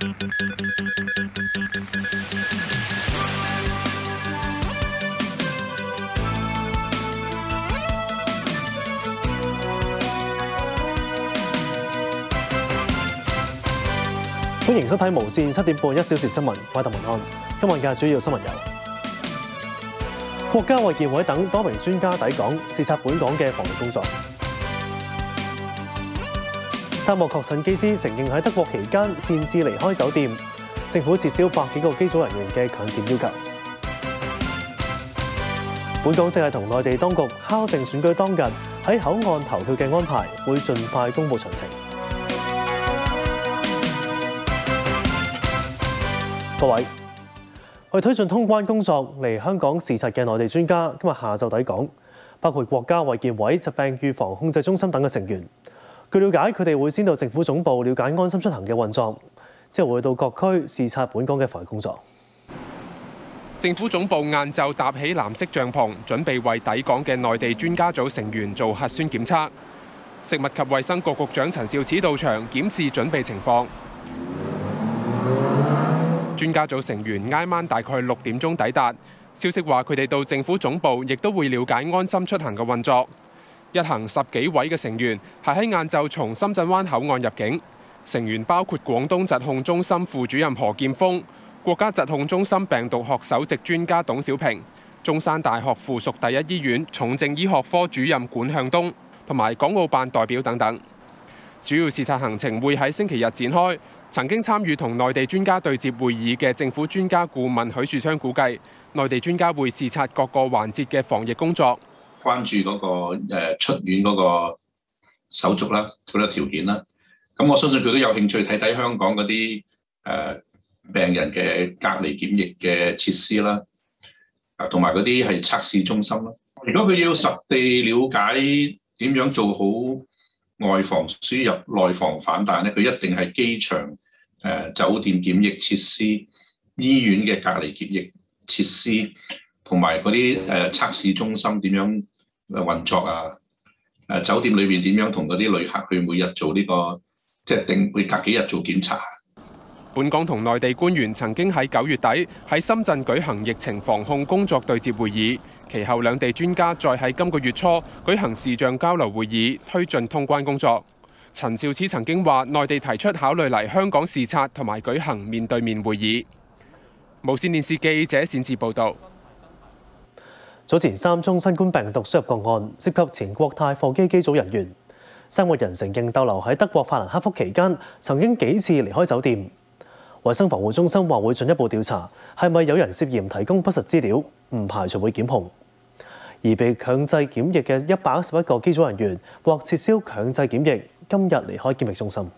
歡迎收睇無線7點半1小時新聞，我係鄧文安。今日嘅主要新聞有：國家衛健委等多名專家抵港視察本港嘅防疫工作。沙漠確診機師承認喺德國期間擅自離開酒店，政府撤銷百幾個機組人員嘅強檢要求。本港正係同內地當局敲定選舉當日喺口岸投票嘅安排，會盡快公佈詳情。各位，為推進通關工作嚟香港視察嘅內地專家今日下晝抵港，包括國家衛健委疾病預防控制中心等嘅成員。據了解，佢哋會先到政府總部了解安心出行嘅運作，之後會到各區視察本港嘅防疫工作。 政府總部晏晝搭起藍色帳篷，準備為抵港嘅內地專家組成員做核酸檢測。食物及衛生局局長陳肇始到場檢視準備情況。專家組成員挨晚大概6點鐘抵達。消息話佢哋到政府總部亦都會了解安心出行嘅運作。一行10幾位嘅成員係喺晏晝從深圳灣口岸入境，成員包括廣東疾控中心副主任何劍鋒、國家疾控中心病毒學首席專家董小平、中山大學附屬第一醫院重症醫學科主任管向東同埋港澳辦代表等等。主要視察行程會喺星期日展開。曾經參與同內地專家對接會議嘅政府專家顧問許樹昌估計，內地專家會視察各個環節嘅防疫工作， 關注嗰個出院嗰個手續啦，嗰個條件啦。咁我相信佢都有興趣睇睇香港嗰啲病人嘅隔離檢疫嘅設施啦，同埋嗰啲係測試中心啦。如果佢要實地了解點樣做好外防輸入、內防反彈咧，佢一定係機場、酒店檢疫設施、醫院嘅隔離檢疫設施，同埋嗰啲測試中心點樣運作啊？酒店裏邊點樣同嗰啲旅客去每日做呢個，即係定會隔幾日做檢查。 本港同內地官員曾經喺9月底喺深圳舉行疫情防控工作對接會議。其後兩地專家再喺今個月初舉行視像交流會議，推進通關工作。陳肇始曾經話，內地提出考慮嚟香港視察同埋舉行面對面會議。無線電視記者冼志報導。 早前3宗新冠病毒輸入個案涉及前國泰貨機機組人員，3個人承認逗留喺德國法蘭克福期間曾經幾次離開酒店。衛生防護中心話會進一步調查係咪有人涉嫌提供不實資料，唔排除會檢控。而被強制檢疫嘅111個機組人員獲撤銷強制檢疫，今日離開檢疫中心。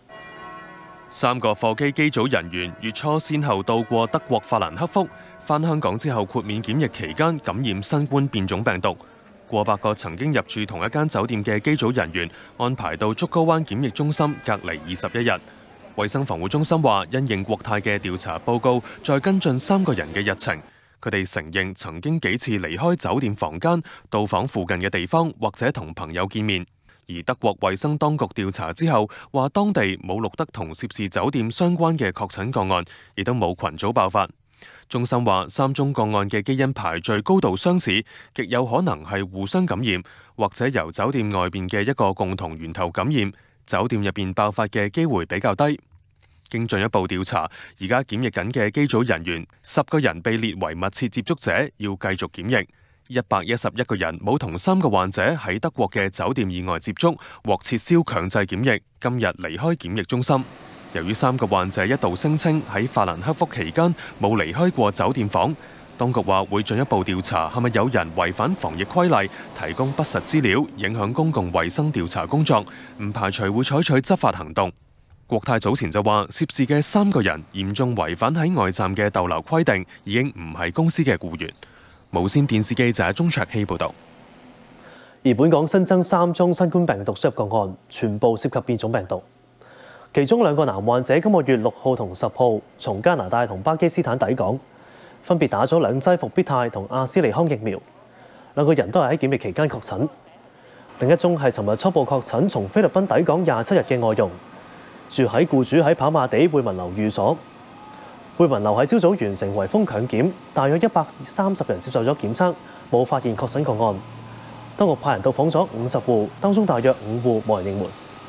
3個貨機機組人員月初先後到過德國法蘭克福，返香港之後豁免檢疫期間感染新冠變種病毒。過百個曾經入住同一間酒店嘅機組人員安排到竹篙灣檢疫中心隔離21日。衛生防護中心話，因應國泰嘅調查報告，再跟進3個人嘅日程。佢哋承認曾經幾次離開酒店房間，到訪附近嘅地方，或者同朋友見面。而德國衛生當局調查之後，話當地冇錄得同涉事酒店相關嘅確診個案，亦都冇群組爆發。中心話3宗個案嘅基因排序高度相似，極有可能係互相感染，或者由酒店外邊嘅一個共同源頭感染，酒店入邊爆發嘅機會比較低。經進一步調查，而家檢疫緊嘅機組人員10個人被列為密切接觸者，要繼續檢疫。111個人冇同3個患者喺德國嘅酒店以外接觸，獲撤銷強制檢疫，今日離開檢疫中心。由於3個患者一度聲稱喺法蘭克福期間冇離開過酒店房，當局話會進一步調查係咪有人違反防疫規例，提供不實資料，影響公共衛生調查工作，唔排除會採取執法行動。國泰早前就話，涉事嘅3個人嚴重違反喺外站嘅逗留規定，已經唔係公司嘅僱員。無線電視記者鐘卓希報導。 而本港新增3宗新冠病毒輸入個案，全部涉及變種病毒。其中2個男患者今個月6號同10號從加拿大同巴基斯坦抵港，分別打咗2劑復必泰同阿斯利康疫苗。2個人都係喺檢疫期間確診。另一宗係尋日初步確診從菲律賓抵港27日嘅外傭。 住喺僱主喺跑馬地匯民樓寓所。匯民樓喺朝早完成圍封強檢，大約130人接受咗檢測，冇發現確診個案。當局派人到訪咗50戶，當中大約5戶冇人應門。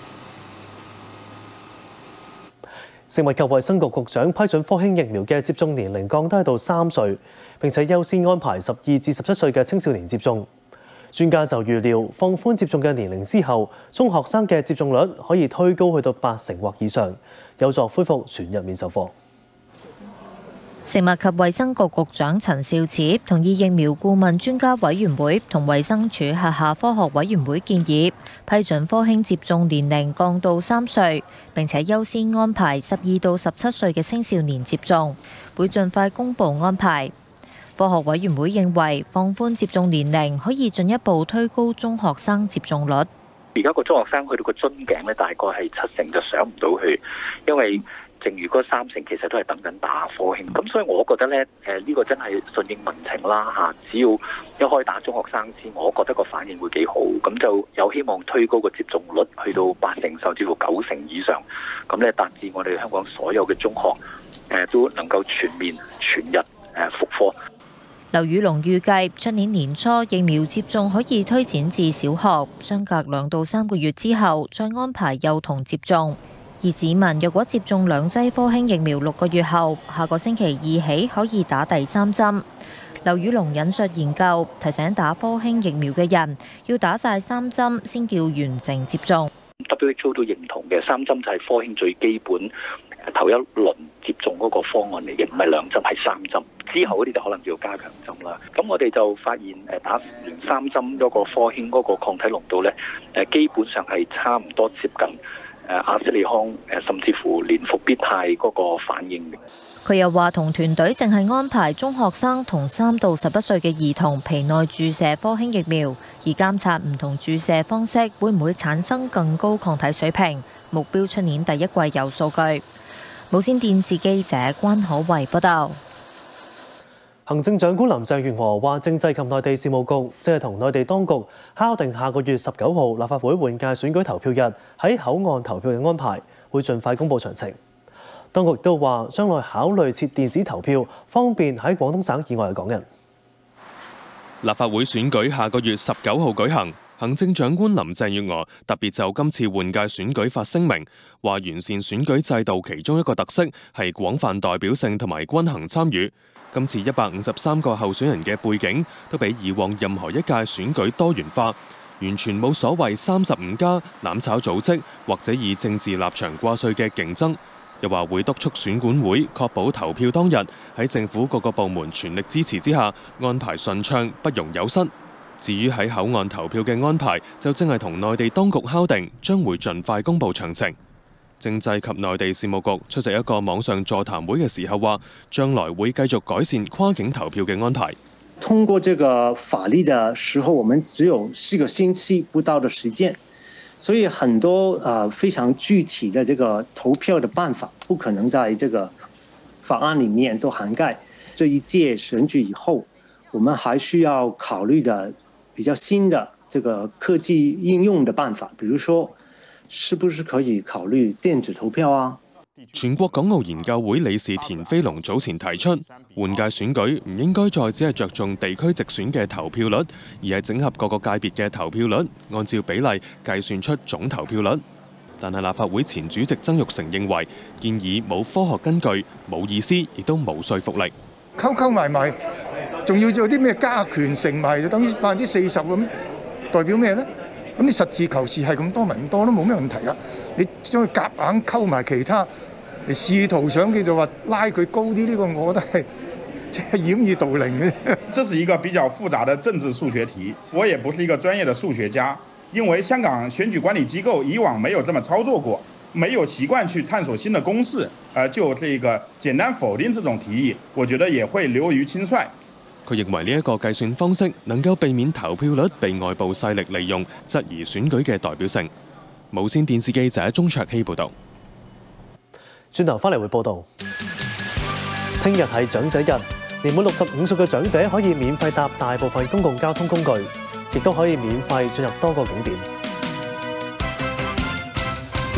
食物及衛生局局長批准科興疫苗嘅接種年齡降低到3歲，並且優先安排12至17歲嘅青少年接種。專家就預料放寬接種嘅年齡之後，中學生嘅接種率可以推高去到80%或以上，有助恢復全日面授課。 食物及衛生局局長陳肇始同意疫苗顧問專家委員會同衛生署轄下科學委員會建議，批准科興接種年齡降到3歲，並且優先安排12到17歲嘅青少年接種，會盡快公布安排。科學委員會認為放寬接種年齡可以進一步推高中學生接種率。 而家個中學生去到個樽頸咧，大概係70%就上唔到去，因為剩餘嗰30%其實都係等緊打科興，咁所以我覺得咧，呢個真係順應民情啦嚇。只要一開打中學生先，我覺得個反應會幾好，咁就有希望推高個接種率去到80%甚至乎90%以上，咁咧達至我哋香港所有嘅中學都能夠全面全日復課。 劉宇龍預計出年年初疫苗接種可以推展至小學，相隔2到3個月之後再安排幼童接種。而市民若果接種2劑科興疫苗6個月後，下個星期2起可以打第3針。劉宇龍引述研究提醒打科興疫苗嘅人要打晒3針先叫完成接種。 WHO 都認同嘅3針就係科興最基本頭一輪接種嗰個方案嚟嘅，唔係2針係3針。之後嗰啲就可能要加強針啦。咁我哋就發現打完3針嗰個科興嗰個抗體濃度咧，基本上係差唔多接近阿斯利康甚至乎連復必泰嗰個反應嘅。 佢又話同團隊淨係安排中學生同3到11歲嘅兒童皮內注射科興疫苗，而監察唔同注射方式會唔會產生更高抗體水平。目標出年第1季有數據。無線電視記者關可慧報道。 行政長官林鄭月娥話，政制及內地事務局正係同內地當局敲定下個月19號立法會換屆選舉投票日喺口岸投票嘅安排，會盡快公布詳情。當局亦都話將來考慮設電子投票，方便喺廣東省以外嘅港人。 立法會選舉下個月19號舉行，行政長官林鄭月娥特別就今次換屆選舉發聲明，話完善選舉制度其中一個特色係廣泛代表性同埋均衡參與。今次153個候選人嘅背景都比以往任何一屆選舉多元化，完全冇所謂35+攬炒組織或者以政治立場掛帥嘅競爭。又話會督促選管會確保投票當日喺政府各個部門全力支持之下安排順暢，不容有失。至於喺口岸投票嘅安排，就正係同內地當局敲定，將會盡快公布詳情。政制及內地事務局出席一個網上座談會嘅時候話，將來會繼續改善跨境投票嘅安排。 通過這個法律的時候，我們只有4個星期不到的時間，所以很多非常具體的這個投票的辦法，不可能在這個法案裡面都涵蓋。這一屆選舉以後，我們還需要考慮的比較新的這個科技應用的辦法，比如說，是不是可以考慮電子投票啊？ 全國港澳研究會理事田飛龍早前提出，換屆選舉唔應該再只係着重地區直選嘅投票率，而係整合各個界別嘅投票率，按照比例計算出總投票率。但係立法會前主席曾鈺成認為，建議冇科學根據、冇意思，亦都冇說服力。 溝埋埋，仲要做啲咩加權乘埋，就等於40%咁，代表咩呢？咁你實事求是係咁多咪咁多都冇咩問題啊！你將佢夾硬溝埋其他，你試圖想叫做話拉佢高啲，呢個我覺得係即係掩耳盜鈴嘅。 這是一個比較複雜的政治數學題，我也不是一個專業的數學家，因為香港選舉管理機構以往沒有這麼操作過，沒有習慣去探索新的公式，就這個簡單否定這種提議，我覺得也會流於輕率。 佢認為呢一個計算方式能夠避免投票率被外部勢力利用，質疑選舉嘅代表性。無線電視記者鍾卓希報導。 轉頭翻嚟會報導，聽日係長者日，年滿65歲嘅長者可以免費搭大部分公共交通工具，亦都可以免費進入多個景點。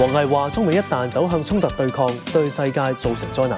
王毅話：中美一旦走向衝突對抗，對世界造成災難。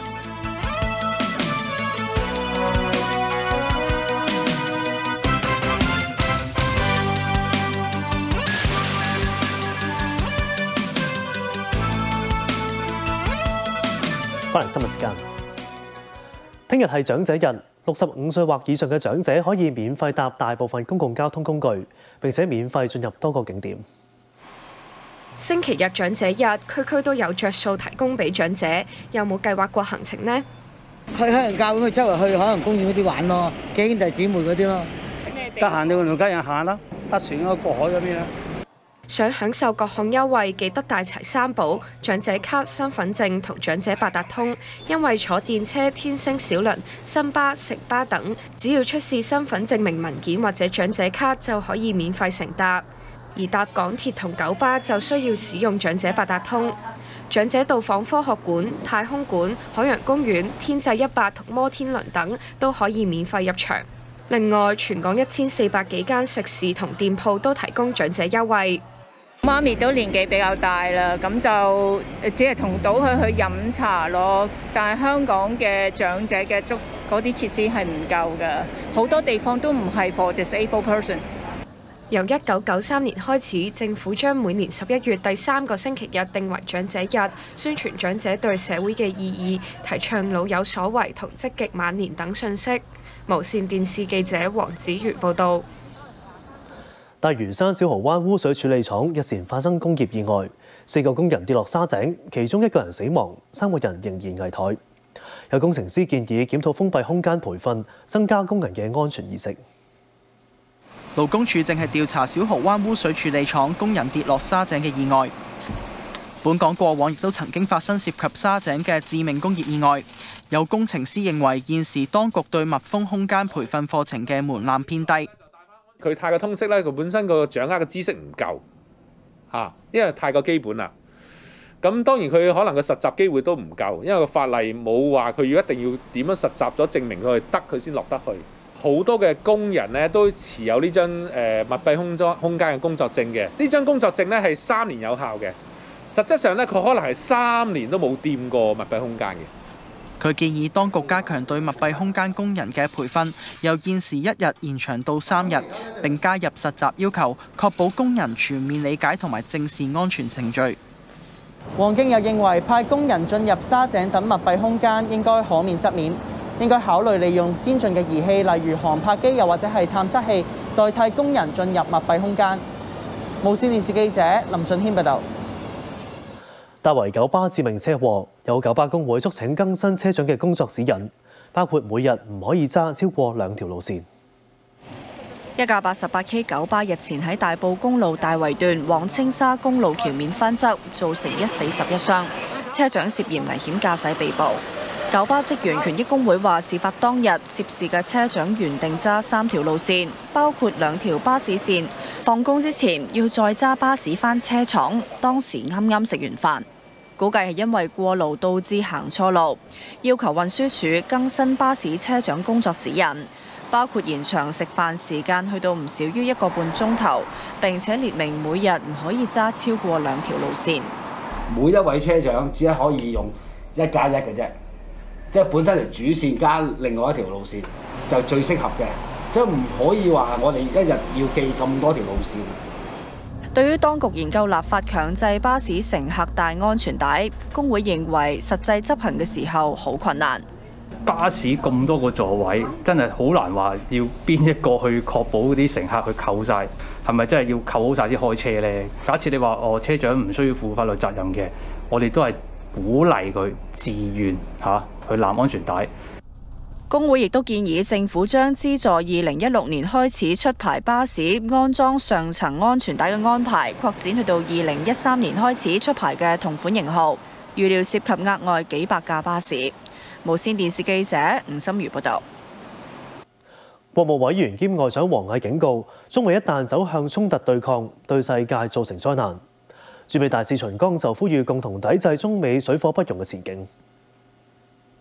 翻嚟新聞時間，聽日係長者日，65歲或以上嘅長者可以免費搭大部分公共交通工具，並且免費進入多個景點。 星期日長者日，區區都有着數提供俾長者，有冇計劃過行程呢？ 去海洋教會，去周圍去海洋公園嗰啲玩咯，幾兄弟姊妹嗰啲咯。得閒就同家人行啦，搭船啊過海嗰邊啦。 想享受各項優惠，記得帶齊三寶：長者卡、身份證同長者八達通。因為坐電車、天星小輪、新巴、城巴等，只要出示身份證明文件或者長者卡就可以免費乘搭。而搭港鐵同九巴就需要使用長者八達通。長者到訪科學館、太空館、海洋公園、天際100同摩天輪等都可以免費入場。另外，全港1400幾間食肆同店鋪都提供長者優惠。 媽咪都年紀比較大啦，咁就只係同到佢去飲茶咯。但係香港嘅長者嘅嗰啲設施係唔夠嘅，好多地方都唔係 for disabled person。 由1993年開始，政府將每年11月第3個星期日定為長者日，宣傳長者對社會嘅意義，提倡老有所為同積極晚年等信息。無線電視記者黃子瑜報導。 大嶼山小蠔灣污水處理廠日前發生工業意外，4個工人跌落沙井，其中1個人死亡，3個人仍然危殆。有工程師建議檢討封閉空間培訓，增加工人嘅安全意識。 勞工處正係調查小蠔灣污水處理廠工人跌落沙井嘅意外。本港過往亦都曾經發生涉及沙井嘅致命工業意外。有工程師認為現時當局對密封空間培訓課程嘅門檻偏低。 佢太過通識咧，佢本身個掌握嘅知識唔夠嚇，因為太過基本啦。咁當然佢可能個實習機會都唔夠，因為個法例冇話佢要一定要點樣實習咗證明佢係得，佢先落得去。好多嘅工人咧都持有呢張密閉空間嘅工作證嘅，呢張工作證咧係3年有效嘅。實質上咧，佢可能係3年都冇掂過密閉空間嘅。 佢建議當局加強對密閉空間工人嘅培訓，由現時1日延長到3日，並加入實習要求，確保工人全面理解同埋正視安全程序。 黃敬又認為派工人進入沙井等密閉空間應該可免則免，應該考慮利用先進嘅儀器，例如航拍機又或者係探測器，代替工人進入密閉空間。無線電視記者林俊軒報導。 大圍九巴致命車禍，有九巴工會促請更新車長嘅工作指引，包括每日唔可以揸超過2條路線。 一架 88K 九巴日前喺大埔公路大圍段往青沙公路橋面翻側，造成1死11傷，車長涉嫌危險駕駛被捕。九巴職員權益工會話，事發當日涉事嘅車長原定揸3條路線，包括2條巴士線，放工之前要再揸巴士返車廠，當時啱啱食完飯。估計係因為過勞導致行錯路，要求運輸署更新巴士車長工作指引，包括延長食飯時間去到唔少於1個半鐘頭，並且列明每日唔可以揸超過2條路線。 每一位車長只係可以用1+1嘅啫，即係本身條主線加另外1條路線就最適合嘅，即係唔可以話我哋一日要記咁多條路線。 對於當局研究立法強制巴士乘客戴安全帶，工會認為實際執行嘅時候好困難。 巴士咁多個座位，真係好難話要邊一個去確保啲乘客去扣晒，係咪真係要扣好晒先開車呢？假設你話車長唔需要負法律責任嘅，我哋都係鼓勵佢自願去攬安全帶。 工會亦都建議政府將資助2016年開始出牌巴士安裝上層安全帶嘅安排擴展去到2013年開始出牌嘅同款型號，預料涉及額外幾百架巴士。無線電視記者吳心如報導。 國務委員兼外長王毅警告，中美一旦走向衝突對抗，對世界造成災難。駐美大使秦剛就呼籲共同抵制中美水火不容嘅前景。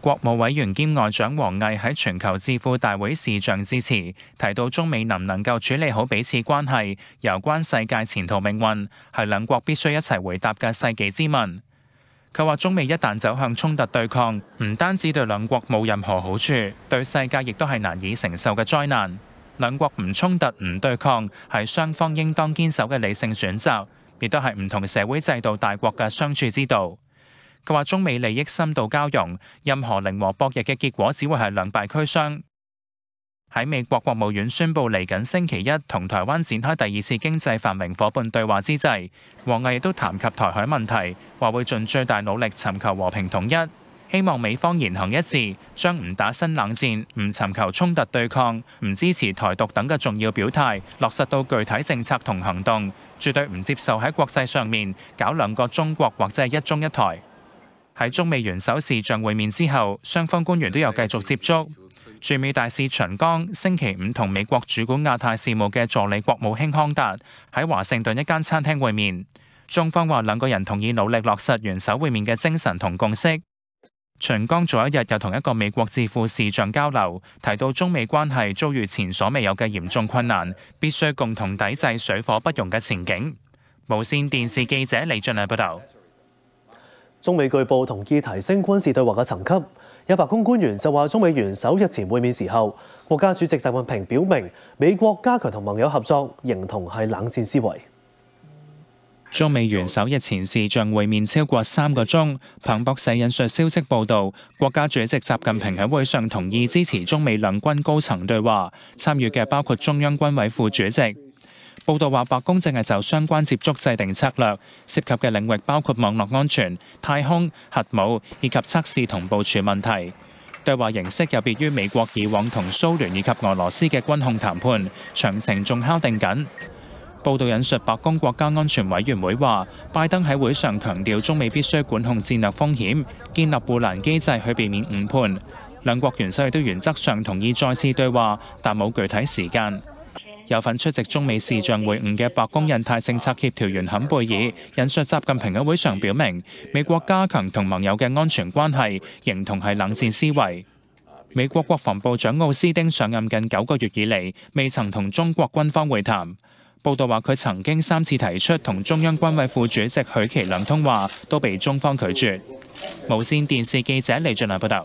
國務委員兼外長王毅喺全球智庫大會視像致辭，提到中美能唔能夠處理好彼此關係，攸關世界前途命運，係兩國必須一齊回答嘅世紀之問。佢話中美一旦走向衝突對抗，唔單止對兩國冇任何好處，對世界亦都係難以承受嘅災難。兩國唔衝突唔對抗係雙方應當堅守嘅理性選擇，亦都係唔同社會制度大國嘅相處之道。佢話中美利益深度交融，任何零和博弈嘅結果只會係兩敗俱傷。喺美國國務院宣布嚟緊星期一同台灣展開第二次經濟繁榮夥伴對話之際，王毅亦都談及台海問題，話會盡最大努力尋求和平統一，希望美方言行一致，將唔打新冷戰、唔尋求衝突對抗、唔支持台獨等嘅重要表態落實到具體政策同行動，絕對唔接受喺國際上面搞兩個中國或者係一中一台。喺中美元首視像會面之後，雙方官員都有繼續接觸。駐美大使秦剛星期五同美國主管亞太事務嘅助理國務卿康達喺華盛頓一間餐廳會面。中方話兩個人同意努力落實元首會面嘅精神同共識。秦剛早一日又同一個美國智庫視像交流，提到中美關係遭遇前所未有嘅嚴重困難，必須共同抵制水火不容嘅前景。無線電視記者李俊毅報道。 中美據報同意提升軍事對話嘅層級。有白宮官員就話，中美元首日前會面時候，國家主席習近平表明美國加強同盟友合作，形同係冷戰思維。 中美元首日前視像會面超過3個鐘。彭博社引述消息報導，國家主席習近平喺會上同意支持中美兩軍高層對話，參與嘅包括中央軍委副主席。報道話，白宮正係就相關接觸制定策略，涉及嘅領域包括網絡安全、太空、核武以及測試同部署問題。對話形式有別於美國以往同蘇聯以及俄羅斯嘅軍控談判，詳情仲敲定緊。報道引述白宮國家安全委員會話，拜登喺會上強調中美必須管控戰略風險，建立護欄機制去避免誤判。兩國元首亦都原則上同意再次對話，但冇具體時間。有份出席中美視像會晤嘅白宮印太政策協調員坎貝爾引述習近平喺會上表明，美國加強同盟友嘅安全關係，形同係冷戰思維。美國國防部長奧斯汀上任近9個月以嚟，未曾同中國軍方會談。報道話佢曾經3次提出同中央軍委副主席許其亮通話，都被中方拒絕。無線電視記者李俊亮報道。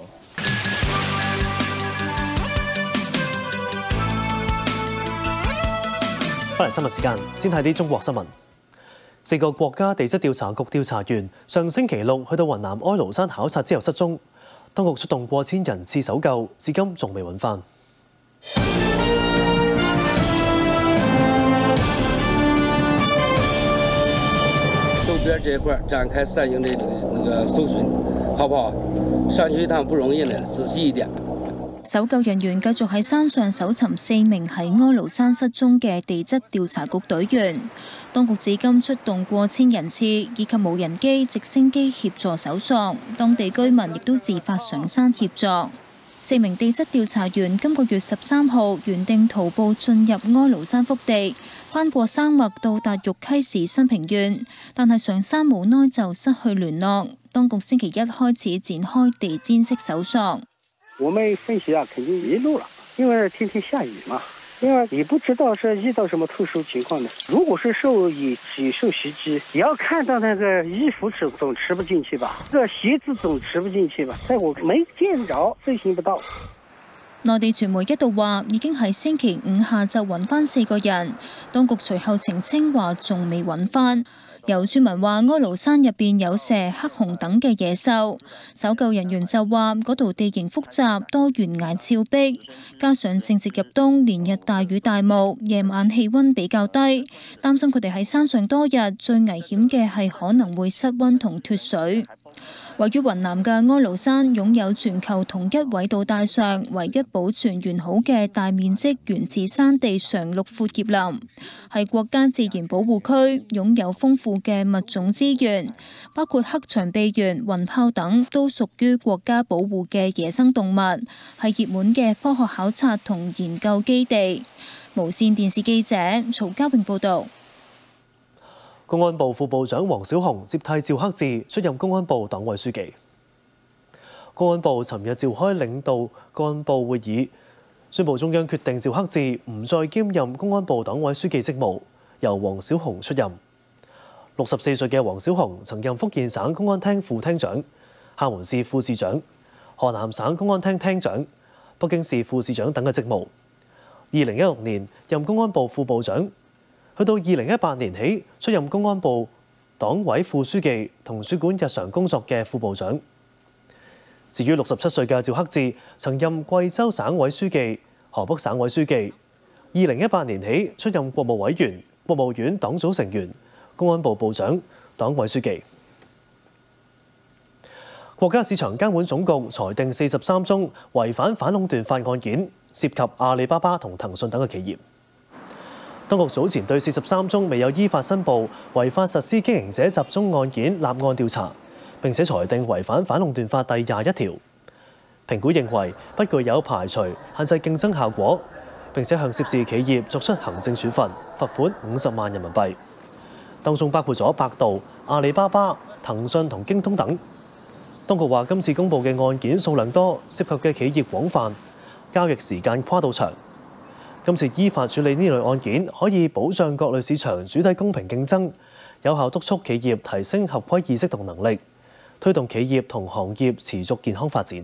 翻嚟新聞時間，先睇啲中國新聞。4個國家地質調查局調查員上星期6去到雲南哀牢山考察之後失蹤，當局出動過千人次搜救，至今仲未揾翻。 周邊這一塊展開3營的那個搜尋，好不好？上去一趟不容易呢，仔細一點。 搜救人員繼續喺山上搜尋4名喺哀牢山失蹤嘅地質調查局隊員，當局至今出動過千人次以及無人機、直升機協助搜索，當地居民亦都自發上山協助。4名地質調查員今個月13號原定徒步進入哀牢山腹地，翻過山脈到達玉溪市新平縣，但係上山無耐就失去聯絡。當局星期一開始展開地氈式搜索。 我們分析肯定迷路了，因為天天下雨嘛。另外，你不知道是遇到什麼特殊情況呢？如果是受襲擊，你要看到那個衣服總吃不進去吧，這鞋子總吃不進去吧，但我沒見着，追尋不到。 內地傳媒一度話已經喺星期5下晝揾翻4個人，當局隨後澄清話仲未揾翻。有村民話哀牢山入邊有蛇、黑熊等嘅野獸，搜救人員就話嗰度地形複雜，多懸崖峭壁，加上正值入冬，連日大雨大霧，夜晚氣溫比較低，擔心佢哋喺山上多日，最危險嘅係可能會失溫同脫水。位於雲南嘅哀牢山擁有全球同一緯度帶上唯一保存完好嘅大面積原始山地常綠闊葉林，係國家自然保護區，擁有豐富嘅物種資源，包括黑長臂猿、雲豹等都屬於國家保護嘅野生動物，係熱門嘅科學考察同研究基地。無線電視記者曹家榮報導。 公安部副部長黃小紅接替趙克志出任公安部黨委書記。 公安部尋日召開領導幹部會議，宣布中央決定趙克志唔再兼任公安部黨委書記職務，由黃小紅出任。64歲嘅黃小紅曾任福建省公安廳副廳長、廈門市副市長、河南省公安廳廳長、北京市副市長等嘅職務。2016年任公安部副部長，去到2018年起出任公安部黨委副書記同主管日常工作嘅副部長。至於67歲嘅趙克志，曾任貴州省委書記、河北省委書記。2018年起出任國務委員、國務院黨組成員、公安部部長、黨委書記。國家市場監管總局裁定43宗違反反壟斷法案件，涉及阿里巴巴同騰訊等嘅企業。當局早前對43宗未有依法申報違法實施經營者集中案件立案調查，並且裁定違反反壟斷法第21條。評估認為不具有排除、限制競爭效果，並且向涉事企業作出行政處罰，罰款50萬人民幣。當中包括咗百度、阿里巴巴、騰訊同京東等。當局話今次公佈嘅案件數量多，涉及嘅企業廣泛，交易時間跨度長。今次依法處理呢類案件，可以保障各類市場主體公平競爭，有效督促企業提升合規意識同能力，推動企業同行業持續健康發展。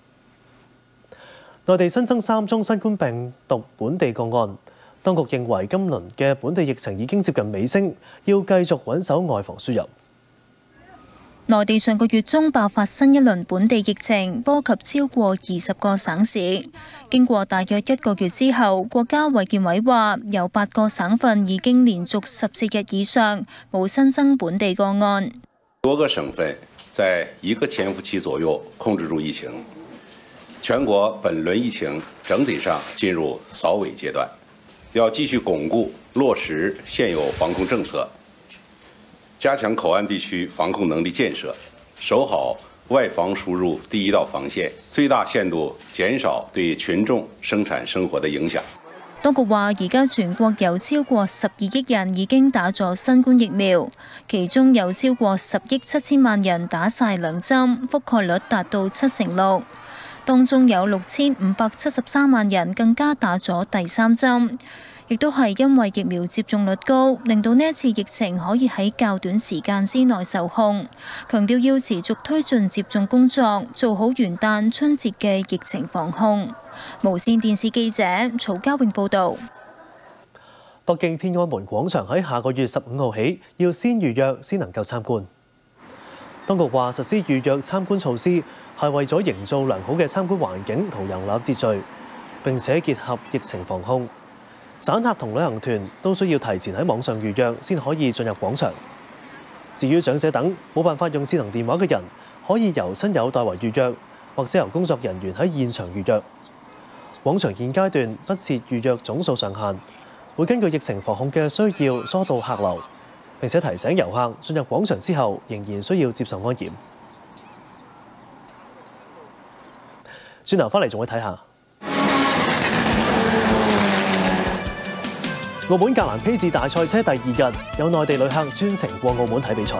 內地新增3宗新冠病毒本地個案，當局認為今輪嘅本地疫情已經接近尾聲，要繼續穩守外防輸入。 內地上個月中爆發新一輪本地疫情，波及超過20個省市。經過大約1個月之後，國家衛健委話有8個省份已經連續14日以上冇新增本地個案。 多個省份在1個潛伏期左右控制住疫情，全國本輪疫情整體上進入掃尾階段，要繼續鞏固落實現有防控政策，加強口岸地區防控能力建設，守好外防輸入第一道防線，最大限度減少對群眾生產生活的影響。 當局話，而家全國有超過12億人已經打咗新冠疫苗，其中有超過10億7千萬人打晒2針，覆蓋率達到76%。當中有6573萬人更加打咗第3針。亦都係因為疫苗接種率高，令到呢一次疫情可以喺較短時間之內受控。強調要持續推進接種工作，做好元旦、春節嘅疫情防控。無線電視記者曹家永報導。 北京天安門廣場喺下個月15號起要先預約先能夠參觀。當局話實施預約參觀措施係為咗營造良好嘅參觀環境同人流秩序，並且結合疫情防控。散客同旅行團都需要提前喺網上預約先可以進入廣場。至於長者等冇辦法用智能電話嘅人，可以由親友代為預約，或者由工作人員喺現場預約。廣場現階段不設預約總數上限，會根據疫情防控嘅需要疏導客流，並且提醒遊客進入廣場之後仍然需要接受安檢。轉頭返嚟仲會睇下。澳門格蘭披治大賽車第2日，有內地旅客專程過澳門睇比賽。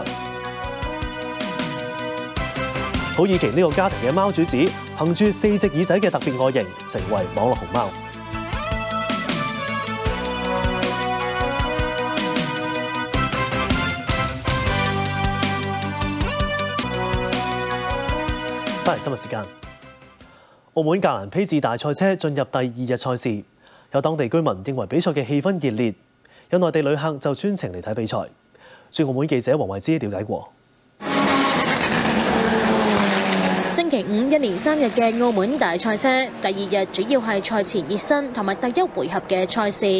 土耳其呢個家庭嘅貓主子，憑住4隻耳仔嘅特別外形，成為網絡熊貓。翻嚟新聞時間，澳門格蘭披治大賽車進入第2日賽事。有當地居民認為比賽嘅氣氛熱烈，有內地旅客就專程嚟睇比賽。駐澳門記者黃慧芝了解過。 星期5一連3日嘅澳門大賽車第2日主要係賽前熱身同埋第1回合嘅賽事。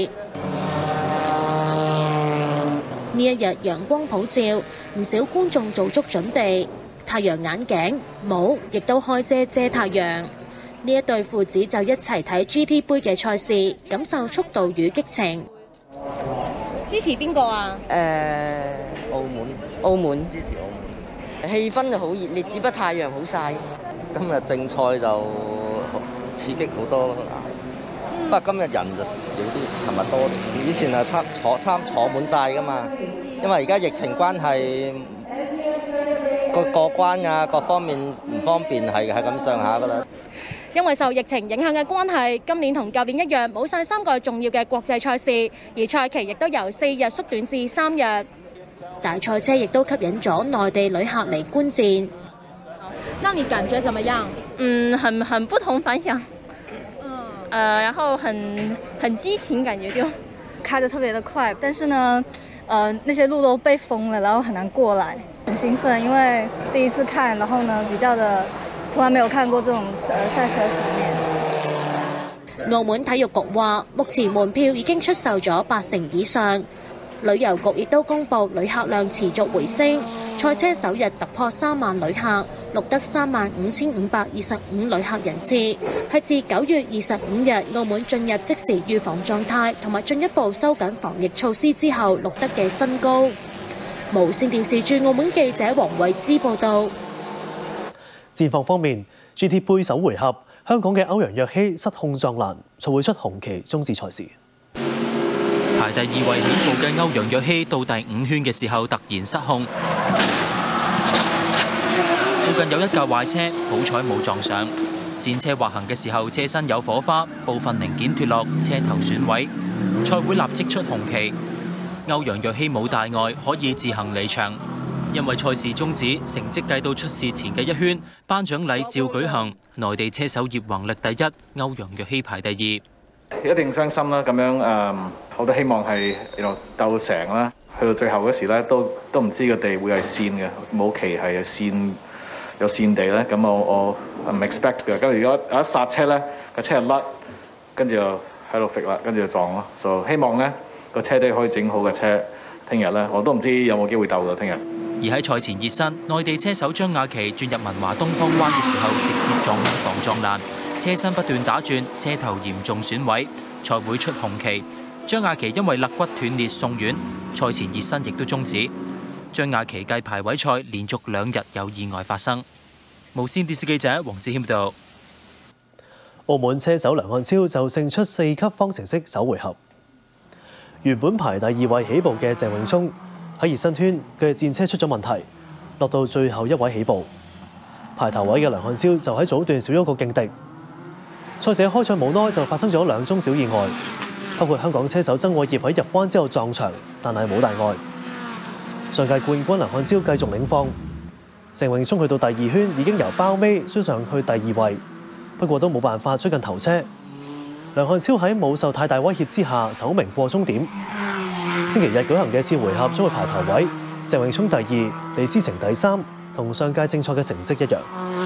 呢一日陽光普照，唔少觀眾做足準備，太陽眼鏡、帽亦都開遮遮太陽。呢一對父子就一齊睇 GP 杯嘅賽事，感受速度與激情。 支持邊個啊？ 澳門支持澳門。氣氛就好熱烈，只不過太陽好曬。今日正賽就刺激好多咯。不過今日人就少啲，尋日多啲。以前係坐滿曬㗎嘛，因為而家疫情關係，個個過關啊，各方面唔方便係咁上下噶啦。 因為受疫情影響嘅關係，今年同舊年一樣冇晒3個重要嘅國際賽事，而賽期亦都由4日縮短至3日。 大賽車亦都吸引咗內地旅客嚟觀戰。 那你感覺怎麼樣？ 很不同凡響。然後很激情，感覺就開得特別的快，但是呢，那些路都被封了，然後很難過來。很興奮，因為第一次看，然後呢比較的。從來沒有看過這種賽車場面。 澳門體育局話，目前門票已經出售咗80%以上。旅遊局亦都公布旅客量持續回升，賽車首日突破3萬旅客，錄得35525旅客人次，係自9月25日澳門進入即時預防狀態同埋進一步收緊防疫措施之後錄得嘅新高。無線電視駐澳門記者黃慧芝報導。 戰況方面 ，GT 杯首回合，香港嘅歐陽若曦失控撞欄，賽會出紅旗終止賽事。 排第2位起步嘅歐陽若曦到第5圈嘅時候突然失控，附近有一架壞車，好彩冇撞上。戰車滑行嘅時候，車身有火花，部分零件脫落，車頭損毀。賽會立即出紅旗，歐陽若曦冇大礙，可以自行離場。因為賽事終止，成績計到出事前嘅1圈，頒獎禮照舉行。內地車手葉宏力第1，歐陽若曦排第2。 一定傷心啦，咁樣我都希望係鬥成啦。去到最後嗰時咧，都唔知個地會係跣嘅，冇期係跣有跣地咧。咁我唔 expect 嘅。跟住如果一剎車咧，個車就甩，跟住就喺度揈啦，跟住就撞咯。就希望咧個車底可以整好嘅車，聽日咧我都唔知有冇機會鬥到聽日。 而喺賽前熱身，內地車手張亞琪轉入文華東方灣嘅時候，直接撞向防撞欄，車身不斷打轉，車頭嚴重損毀，賽會出紅旗。張亞琪因為肋骨斷裂送院，賽前熱身亦都終止。張亞琪繼排位賽連續2日有意外發生。無線電視記者黃志謙報道。 澳門車手梁漢超就勝出4級方程式首回合。原本排第2位起步嘅鄭永聰喺熱身圈嘅戰車出咗問題，落到最後1位起步。排頭位嘅梁漢超就喺早段少咗個勁敵。賽事開賽冇耐就發生咗2宗小意外，包括香港車手曾偉業喺入彎之後撞牆，但係冇大礙。上屆冠軍梁漢超繼續領放，鄭永聰去到第2圈已經由包尾追上去第2位，不過都冇辦法追近頭車。梁漢超喺冇受太大威脅之下首名過終點。星期日舉行嘅次回合將會排頭位，鄭永聰第2，李思成第3，同上屆正賽嘅成績一樣。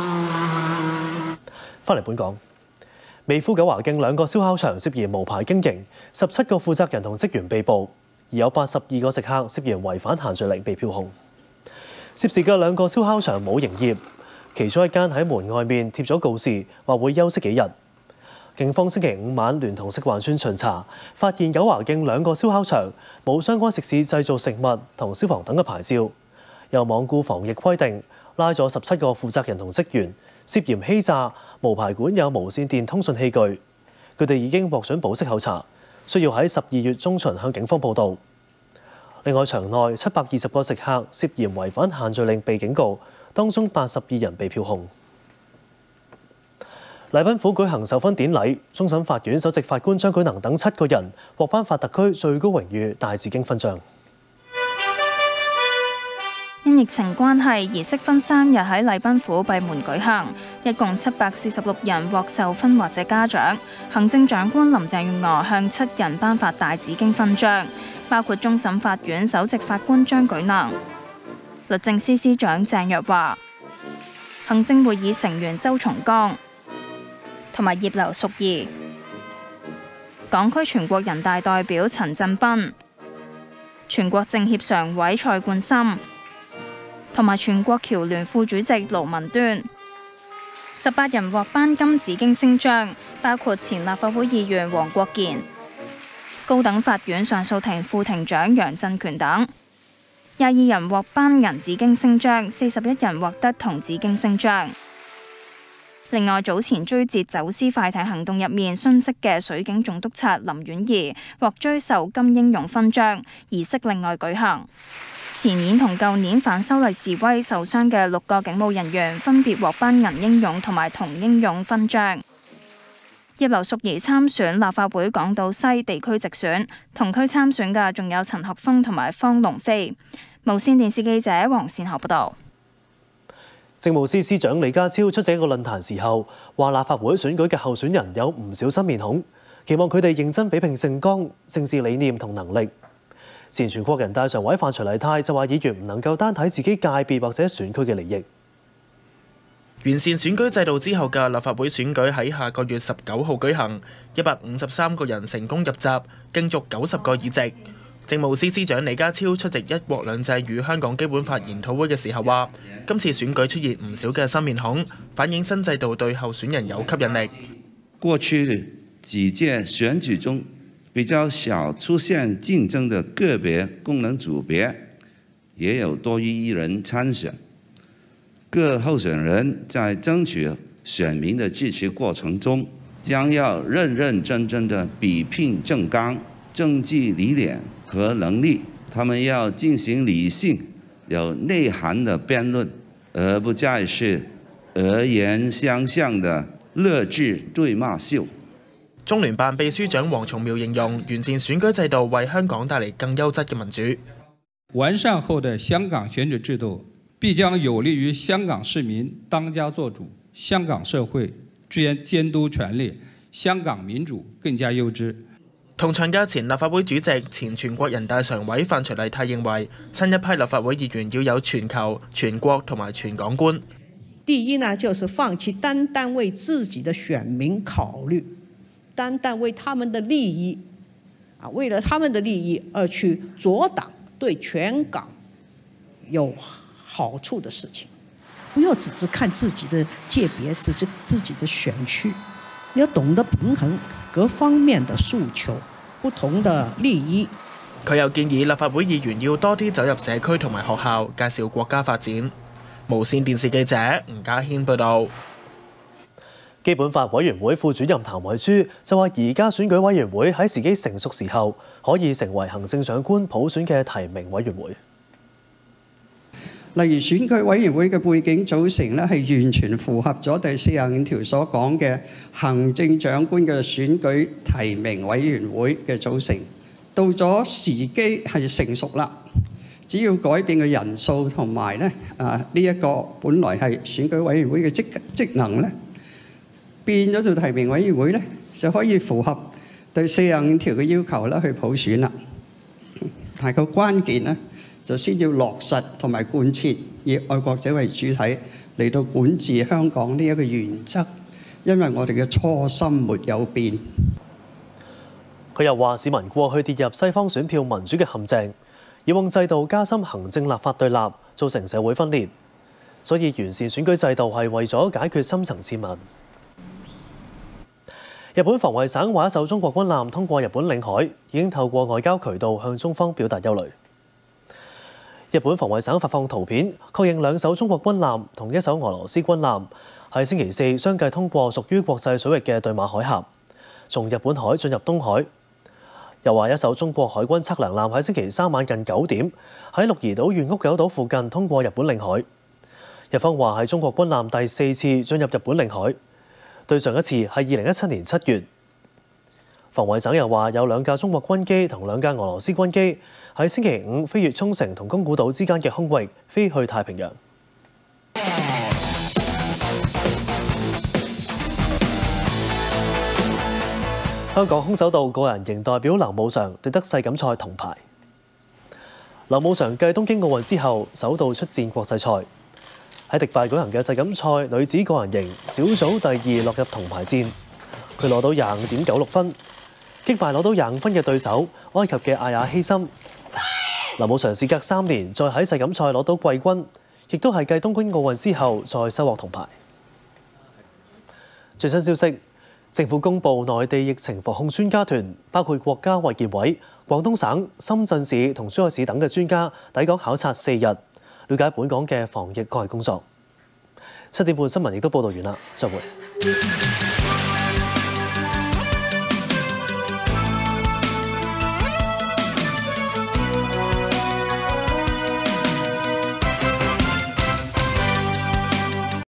翻嚟本港，美孚九華徑2個燒烤場涉嫌無牌經營，17個負責人同職員被捕，而有82個食客涉嫌違反限聚令被票控。涉事嘅2個燒烤場冇營業，其中一間喺門外面貼咗告示，話會休息幾日。警方星期5晚聯同食環署巡查，發現九華徑2個燒烤場冇相關食肆製造食物同消防等嘅牌照，又罔顧防疫規定，拉咗17個負責人同職員，涉嫌欺詐、無牌管有無線電通訊器具。佢哋已經獲准保釋候查，需要喺12月中旬向警方報到。另外，場內720個食客涉嫌違反限聚令被警告，當中82人被票控。禮賓府舉行授勳典禮，終審法院首席法官張舉能等7個人獲頒發特區最高榮譽大紫荊勳章。 因疫情關係，儀式分3日喺禮賓府閉門舉行，一共746人獲授勳或者嘉獎。行政長官林鄭月娥向7人頒發大紫荊勳章，包括終審法院首席法官張舉能、律政司司長鄭若驊、行政會議成員周松崗同埋葉劉淑儀、港區全國人大代表陳振彬、全國政協常委蔡冠深同埋全國僑聯副主席盧文端。18人獲頒金紫荊星章，包括前立法會議員黃國健、高等法院上訴庭副庭長楊振權等。22人獲頒銀紫荊星章，41人獲得銅紫荊星章。另外，早前追截走私快艇行動入面殉職嘅水警總督察林婉儀獲追授金英勇勳章，儀式另外舉行。 前年同舊年反修例示威受傷嘅6個警務人員分別獲頒銀英勇同埋銅英勇勳章。葉劉淑儀參選立法會港島西地區直選，同區參選嘅仲有陳學鋒同埋方龍飛。無線電視記者黃善河報導。 政務司司長李家超出席一個論壇時候，話立法會選舉嘅候選人有唔少新面孔，期望佢哋認真比拼政綱、政治理念同能力。前全國人大常委范徐麗泰就話：議員唔能夠單睇自己界別或者選區嘅利益。 完善選舉制度之後嘅立法會選舉喺下個月19號舉行，153個人成功入閘，競逐90個議席。政務司司長李家超出席一國兩制與香港基本法研討會嘅時候話：今次選舉出現唔少嘅新面孔，反映新制度對候選人有吸引力。 過去幾屆選舉中比較少出現競爭的個別功能組別，也有多於1人參選。各候選人在爭取選民的支持過程中，將要認認真真的比拼政綱、政績理念和能力，他們要進行理性、有內涵的辯論，而不再是惡言相向的劣質對罵秀。 中聯辦秘書長黃崇苗形容，完善選舉制度為香港帶嚟更優質嘅民主。 完善後的香港選舉制度必將有利於香港市民當家作主，香港社會監督權力，香港民主更加優質。 同場嘅前立法會主席、前全國人大常委范徐麗泰認為，新一批立法會議員要有全球、全國同埋全港觀。 第一呢，就是放棄單為自己的選民考慮，單為他們的利益，為了他們的利益而去阻擋對全港有好處的事情。不要只是看自己的界別，只是自己的選區，要懂得平衡各方面的訴求、不同的利益。 佢又建議立法會議員要多啲走入社區同埋學校，介紹國家發展。無線電視記者吳家軒報導。 基本法委員會副主任譚惠珠就話：而家選舉委員會喺時機成熟時候，可以成為行政長官普選嘅提名委員會。 例如選舉委員會嘅背景組成咧，係完全符合咗第45條所講嘅行政長官嘅選舉提名委員會嘅組成。到咗時機係成熟啦，只要改變嘅人數同埋咧呢一個本來係選舉委員會嘅職能咧，變咗做提名委員會咧，就可以符合第45條嘅要求啦，去普選啦。但係個關鍵咧，就先要落實同埋貫徹以愛國者為主體嚟到管治香港呢一個原則，因為我哋嘅初心沒有變。 佢又話：市民過去跌入西方選票民主嘅陷阱，以往制度加深行政立法對立，造成社會分裂，所以完善選舉制度係為咗解決深層次問題。日本防衛省話，一艘中國軍艦通過日本領海，已經透過外交渠道向中方表達憂慮。日本防衛省發放圖片，確認2艘中國軍艦同1艘俄羅斯軍艦喺星期四相繼通過屬於國際水域嘅對馬海峽，從日本海進入東海。又話一艘中國海軍測量艦喺星期三晚近9點喺鹿兒島縣屋久島附近通過日本領海。日方話係中國軍艦第4次進入日本領海，對上一次係2017年7月。防衛省又話有2架中國軍機同2架俄羅斯軍機喺星期5飛越沖繩同宮古島之間嘅空域，飛去太平洋。香港空手道個人型代表劉武常奪得世錦賽銅牌。劉武常繼東京奧運之後，首度出戰國際賽。喺迪拜舉行嘅世錦賽女子個人型小組第2落入銅牌戰，佢攞到25.96分，擊敗攞到25分嘅對手埃及嘅艾亞希森。劉武常事隔3年再喺世錦賽攞到季軍，亦都係繼東京奧運之後再收穫銅牌。最新消息，政府公布內地疫情防控專家團，包括國家衛健委、廣東省、深圳市同珠海市等嘅專家抵港考察4日，了解本港嘅防疫抗疫工作。7點半新聞亦都報道完啦，再會。